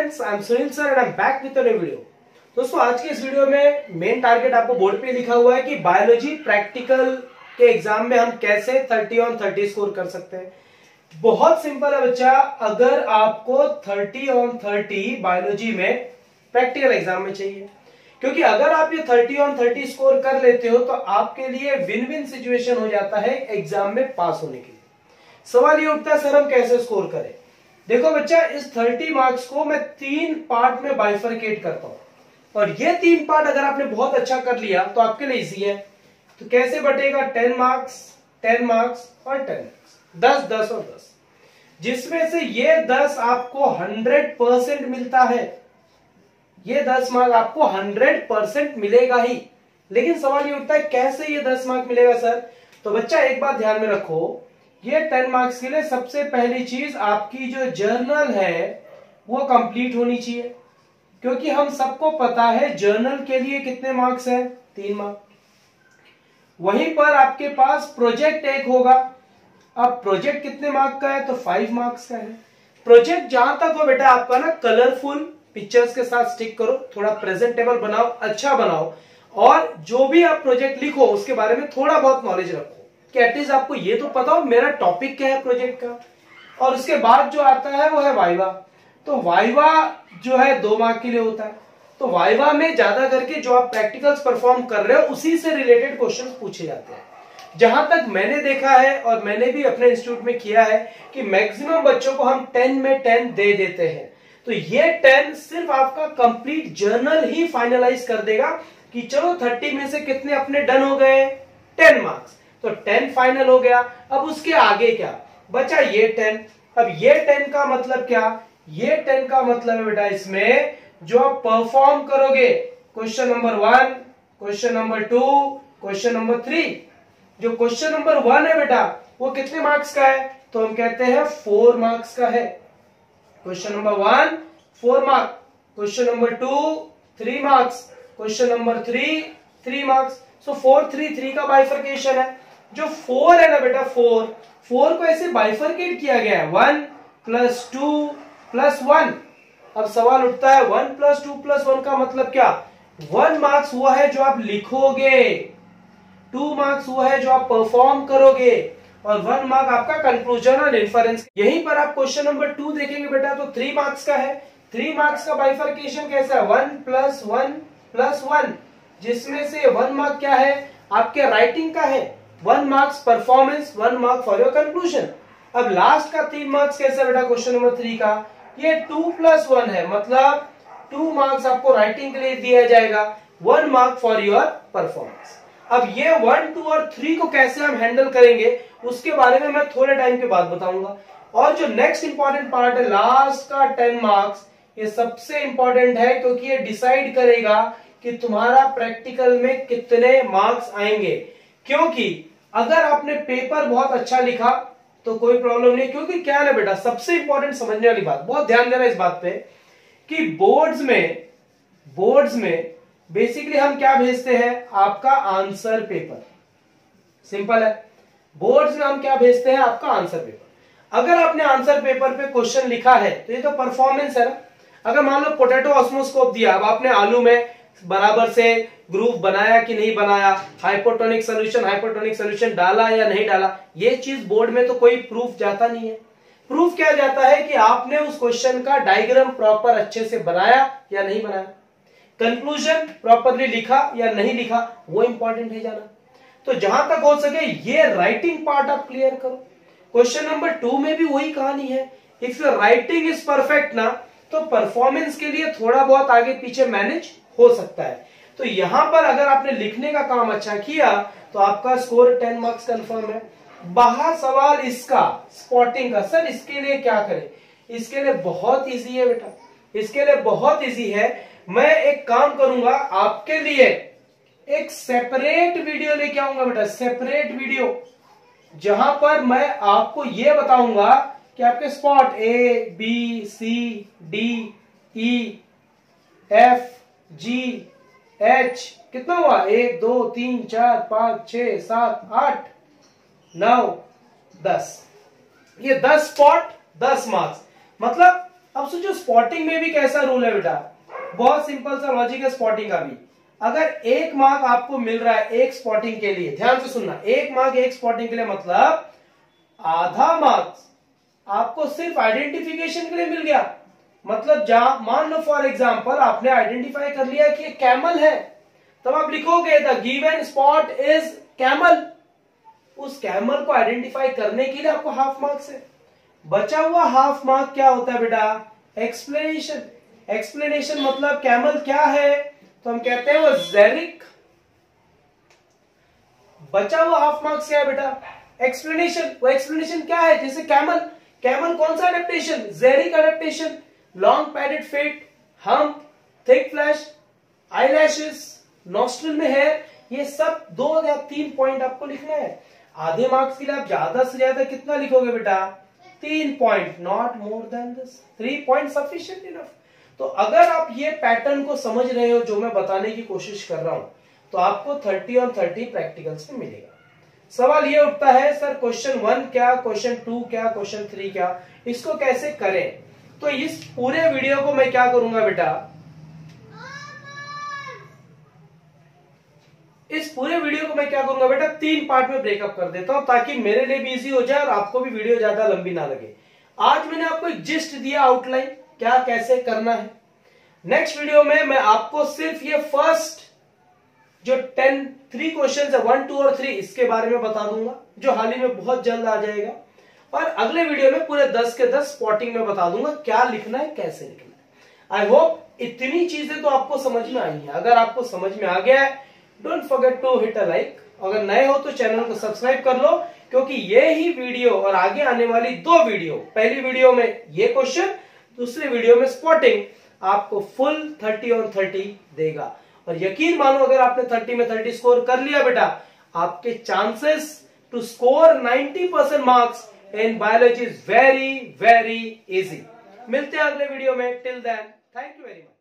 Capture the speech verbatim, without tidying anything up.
Friends, I am Sunil sir and I am back with a new video. दोस्तों, आज के इस वीडियो में मेन टारगेट आपको बोर्ड पे लिखा हुआ है कि बायोलॉजी प्रैक्टिकल के एग्जाम में हम कैसे थर्टी ऑन थर्टी स्कोर कर सकते हैं। बहुत सिंपल है बच्चा, अगर आपको थर्टी ऑन थर्टी बायोलॉजी में प्रैक्टिकल एग्जाम में चाहिए, क्योंकि अगर आप ये थर्टी ऑन थर्टी स्कोर कर लेते हो तो आपके लिए विन विन सिचुएशन हो जाता है एग्जाम में पास होने के लिए। सवाल ये उठता है, सर हम कैसे स्कोर करें? देखो बच्चा, इस थर्टी मार्क्स को मैं तीन पार्ट में बाइफरकेट करता हूं, और ये तीन पार्ट अगर आपने बहुत अच्छा कर लिया तो आपके लिए इजी है। तो कैसे बटेगा? टेन मार्क्स, टेन मार्क्स और टेन मार्क्स, दस दस और दस, जिसमें से ये दस आपको हंड्रेड परसेंट मिलता है। ये दस मार्क आपको हंड्रेड परसेंट मिलेगा ही। लेकिन सवाल ये उठता है, कैसे ये दस मार्क मिलेगा सर? तो बच्चा एक बात ध्यान में रखो, ये टेन मार्क्स के लिए सबसे पहली चीज आपकी जो जर्नल है वो कंप्लीट होनी चाहिए, क्योंकि हम सबको पता है जर्नल के लिए कितने मार्क्स है? तीन मार्क। वहीं पर आपके पास प्रोजेक्ट एक होगा। अब प्रोजेक्ट कितने मार्क का है? तो फाइव मार्क्स का है। प्रोजेक्ट जहां तक हो बेटा आपका ना, कलरफुल पिक्चर्स के साथ स्टिक करो, थोड़ा प्रेजेंटेबल बनाओ, अच्छा बनाओ, और जो भी आप प्रोजेक्ट लिखो उसके बारे में थोड़ा बहुत नॉलेज रखो कि एटलीस्ट आपको ये तो पता हो मेरा टॉपिक क्या है प्रोजेक्ट का। और उसके बाद जो आता है वो है वाइवा। तो वाइवा जो है दो मार्क के लिए होता है। तो वाइवा में ज्यादा करके जो आप प्रैक्टिकल्स परफॉर्म कर रहे हो उसी से रिलेटेड क्वेश्चंस पूछे जाते हैं। जहां तक मैंने देखा है और मैंने भी अपने इंस्टीट्यूट में किया है कि मैक्सिमम बच्चों को हम टेन में टेन दे देते हैं। तो ये टेन सिर्फ आपका कंप्लीट जर्नल ही फाइनलाइज कर देगा कि चलो थर्टी में से कितने अपने डन हो गए? Ten marks. तो टेन फाइनल हो गया। अब उसके आगे क्या बचा? ये टेन। अब ये टेन का मतलब क्या? ये टेन का मतलब है बेटा इसमें जो आप परफॉर्म करोगे, question number one, question number two, question number three. जो क्वेश्चन नंबर वन है बेटा वो कितने मार्क्स का है? तो हम कहते हैं फोर मार्क्स का है। Question number one four marks, question number two three marks, question number three three marks. So four three three का बाइफरकेशन है। जो फोर है ना बेटा, फोर फोर को ऐसे बाइफरकेट किया गया है, one plus two plus one. अब सवाल उठता है, one plus two plus one का मतलब क्या? वन मार्क्स वो है जो आप लिखोगे, टू मार्क्स वो है जो आप परफॉर्म करोगे, और वन मार्क आपका कंक्लूजन और इन्फरेंस। यहीं पर आप क्वेश्चन नंबर टू देखेंगे बेटा तो थ्री मार्क्स का है। थ्री मार्क्स का बाइफरकेशन कैसा है? One plus one plus one, जिसमें से वन मार्क क्या है? आपके राइटिंग का है, one marks performance, one mark for your conclusion. अब लास्ट का तीन मार्क्स कैसा बेटा क्वेश्चन नंबर थ्री का? ये टू प्लस वन है, मतलब टू मार्क्स आपको राइटिंग के लिए दिया जाएगा, one mark for your performance. अब ये वन टू और थ्री को कैसे हम हैंडल करेंगे उसके बारे में मैं थोड़े टाइम के बाद बताऊंगा। और जो नेक्स्ट इंपॉर्टेंट पार्ट है, लास्ट का टेन मार्क्स, ये सबसे इंपॉर्टेंट है, क्योंकि ये डिसाइड करेगा कि तुम्हारा प्रैक्टिकल में कितने मार्क्स आएंगे। क्योंकि अगर आपने पेपर बहुत अच्छा लिखा तो कोई प्रॉब्लम नहीं, क्योंकि क्या है बेटा, सबसे इंपॉर्टेंट समझने वाली बात, बहुत ध्यान देना इस बात पे, कि बोर्ड्स में बोर्ड्स में बेसिकली हम क्या भेजते हैं? आपका आंसर पेपर। सिंपल है, बोर्ड्स में हम क्या भेजते हैं? आपका आंसर पेपर। अगर आपने आंसर पेपर पे क्वेश्चन लिखा है तो ये तो परफॉर्मेंस है ना। अगर मान लो पोटैटो ऑस्मोस्कोप दिया, अब आपने आलू में बराबर से ग्रुप बनाया कि नहीं बनाया, हाइपोटोनिक सॉल्यूशन हाइपोटोनिक सॉल्यूशन डाला या नहीं डाला, ये चीज बोर्ड में तो कोई प्रूफ जाता नहीं है। प्रूफ क्या जाता है कि आपने उस क्वेश्चन का डायग्राम प्रॉपर अच्छे से बनाया या नहीं बनाया, कंक्लूजन प्रॉपरली लिखा या नहीं लिखा, वो इंपॉर्टेंट है जाना। तो जहां तक हो सके ये राइटिंग पार्ट आप क्लियर करो। क्वेश्चन नंबर टू में भी वही कहानी है। If your writing is perfect ना, तो परफॉर्मेंस के लिए थोड़ा बहुत आगे पीछे मैनेज हो सकता है। तो यहां पर अगर आपने लिखने का काम अच्छा किया तो आपका स्कोर टेन मार्क्स कंफर्म है। बाहर सवाल इसका स्पॉटिंग का, सर इसके लिए क्या करें? इसके लिए बहुत इजी है बेटा, इसके लिए बहुत इजी है। मैं एक काम करूंगा, आपके लिए एक सेपरेट वीडियो लेके आऊंगा बेटा, सेपरेट वीडियो, जहां पर मैं आपको यह बताऊंगा कि आपके spot A B C D E F G H कितना हुआ? एक दो तीन चार पांच छह सात आठ नौ दस। ये दस स्पॉट दस मार्क्स, मतलब अब सोचो स्पॉटिंग में भी कैसा रूल है बेटा, बहुत सिंपल सा लॉजिक है स्पॉटिंग का भी। अगर एक मार्क आपको मिल रहा है एक स्पॉटिंग के लिए, ध्यान से सुनना, एक मार्क एक स्पॉटिंग के लिए मतलब आधा मार्क्स आपको सिर्फ आइडेंटिफिकेशन के लिए मिल गया। मतलब जहां मान लो फॉर एग्जांपल आपने आइडेंटिफाई कर लिया कि ये कैमल है, तब आप लिखोगे the given spot is camel. उस कैमल को आइडेंटिफाई करने के लिए आपको हाफ मार्क्स है। बचा हुआ हाफ मार्क क्या होता है बेटा, एक्सप्लेनेशन। एक्सप्लेनेशन मतलब कैमल क्या है, तो हम कहते हैं वो जेरिक। बचा हुआ हाफ मार्क्स क्या है बेटा, एक्सप्लेनेशन। वो एक्सप्लेनेशन क्या है, जैसे कैमल, कैमल कौन सा adaptation, xeric adaptation. Long padded feet, hump, thick flesh, eyelashes, nostril में हेयर, ये सब दो या तीन पॉइंट आपको लिखना है। आधे मार्क्स के लिए आप ज्यादा से ज्यादा कितना लिखोगे बेटा, तीन point, not more than this, three point sufficient enough. तो अगर आप ये पैटर्न को समझ रहे हो जो मैं बताने की कोशिश कर रहा हूं, तो आपको थर्टी और थर्टी प्रैक्टिकल्स में मिलेगा। सवाल ये उठता है सर क्वेश्चन वन क्या, क्वेश्चन टू क्या, क्वेश्चन थ्री क्या, इसको कैसे करें। तो इस पूरे वीडियो को मैं क्या करूंगा बेटा, इस पूरे वीडियो को मैं क्या करूंगा बेटा, तीन पार्ट में ब्रेकअप कर देता हूं ताकि मेरे लिए भी इजी हो जाए और आपको भी वीडियो ज्यादा लंबी ना लगे। आज मैंने आपको एक जिस्ट दिया, आउटलाइन क्या कैसे करना है। नेक्स्ट वीडियो में मैं आपको सिर्फ ये फर्स्ट जो टेन थ्री क्वेश्चन है, वन टू और थ्री, इसके बारे में बता दूंगा जो हाल ही में बहुत जल्द आ जाएगा। और अगले वीडियो में पूरे दस के दस स्पॉटिंग में बता दूंगा क्या लिखना है, कैसे लिखना है। आई होप इतनी चीजें तो आपको समझ में आई है। अगर आपको समझ में आ गया है, don't forget to hit a like. अगर नए हो तो चैनल को सब्सक्राइब कर लो, क्योंकि ये ही वीडियो और आगे आने वाली दो वीडियो, पहली वीडियो में ये क्वेश्चन, दूसरे वीडियो में स्पॉटिंग, आपको फुल थर्टी और थर्टी देगा। और यकीन मानो अगर आपने थर्टी में थर्टी स्कोर कर लिया बेटा, आपके chances to score ninety percent marks in biology is very very easy. मिलते हैं अगले वीडियो में, till then thank you very much.